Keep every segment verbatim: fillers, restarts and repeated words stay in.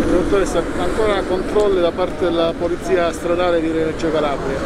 Dottoressa, ancora controlli da parte della Polizia Stradale di Reggio Calabria?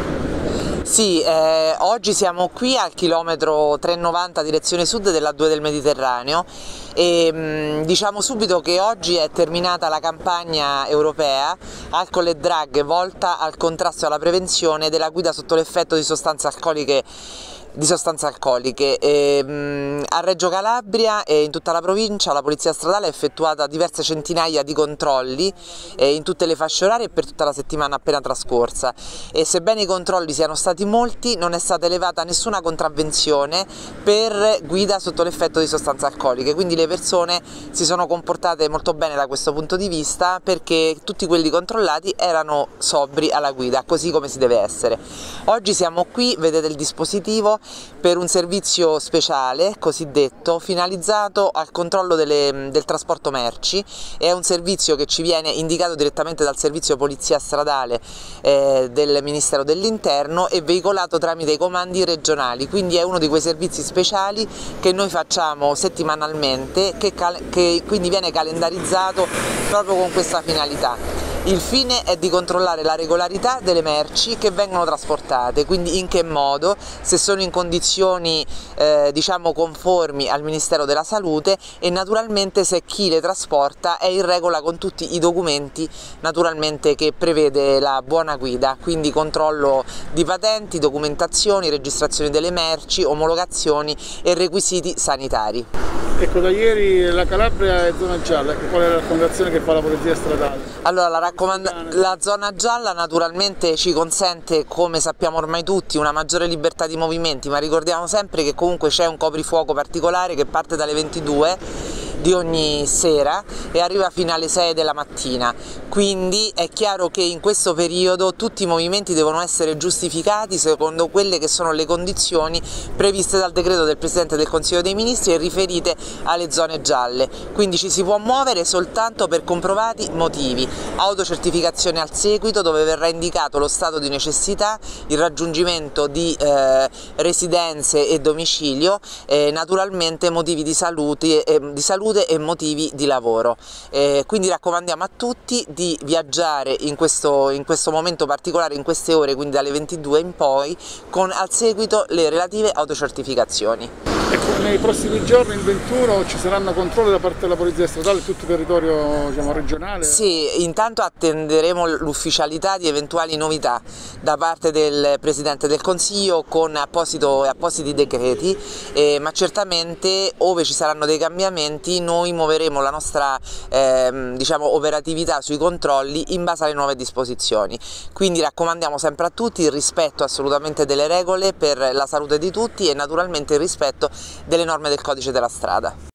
Sì, eh, oggi siamo qui al chilometro trecentonovanta direzione sud della A due del Mediterraneo e mh, diciamo subito che oggi è terminata la campagna europea Alcol e Drag volta al contrasto e alla prevenzione della guida sotto l'effetto di sostanze alcoliche di sostanze alcoliche. E, mh, a Reggio Calabria e in tutta la provincia la Polizia Stradale ha effettuato diverse centinaia di controlli eh, in tutte le fasce orarie e per tutta la settimana appena trascorsa, e sebbene i controlli siano stati molti non è stata elevata nessuna contravvenzione per guida sotto l'effetto di sostanze alcoliche, quindi le persone si sono comportate molto bene da questo punto di vista, perché tutti quelli controllati erano sobri alla guida, così come si deve essere. Oggi siamo qui, vedete il dispositivo, per un servizio speciale cosiddetto finalizzato al controllo delle, del trasporto merci. È un servizio che ci viene indicato direttamente dal servizio polizia stradale eh, del Ministero dell'Interno e veicolato tramite i comandi regionali, quindi è uno di quei servizi speciali che noi facciamo settimanalmente, che, che quindi viene calendarizzato proprio con questa finalità. Il fine è di controllare la regolarità delle merci che vengono trasportate, quindi in che modo, se sono in condizioni eh, diciamo conformi al Ministero della Salute, e naturalmente se chi le trasporta è in regola con tutti i documenti naturalmente che prevede la buona guida, quindi controllo di patenti, documentazioni, registrazioni delle merci, omologazioni e requisiti sanitari. Ecco, da ieri la Calabria è zona gialla, qual è la raccomandazione che fa la Polizia Stradale? Allora, la, la zona gialla naturalmente ci consente, come sappiamo ormai tutti, una maggiore libertà di movimenti, ma ricordiamo sempre che comunque c'è un coprifuoco particolare che parte dalle ventidue di ogni sera e arriva fino alle sei della mattina, quindi è chiaro che in questo periodo tutti i movimenti devono essere giustificati secondo quelle che sono le condizioni previste dal decreto del Presidente del Consiglio dei Ministri e riferite alle zone gialle, quindi ci si può muovere soltanto per comprovati motivi, autocertificazione al seguito dove verrà indicato lo stato di necessità, il raggiungimento di eh, residenze e domicilio, eh, naturalmente motivi di salute, eh, di salute e motivi di lavoro. Eh, quindi raccomandiamo a tutti di viaggiare in questo, in questo momento particolare, in queste ore, quindi dalle ventidue in poi, con al seguito le relative autocertificazioni. Ecco, nei prossimi giorni, il ventuno, ci saranno controlli da parte della Polizia Stradale, tutto il territorio diciamo, regionale? Sì, intanto attenderemo l'ufficialità di eventuali novità da parte del Presidente del Consiglio con apposito, appositi decreti, eh, ma certamente ove ci saranno dei cambiamenti noi muoveremo la nostra eh, diciamo, operatività sui controlli in base alle nuove disposizioni. Quindi raccomandiamo sempre a tutti il rispetto assolutamente delle regole per la salute di tutti e naturalmente il rispetto delle norme del codice della strada.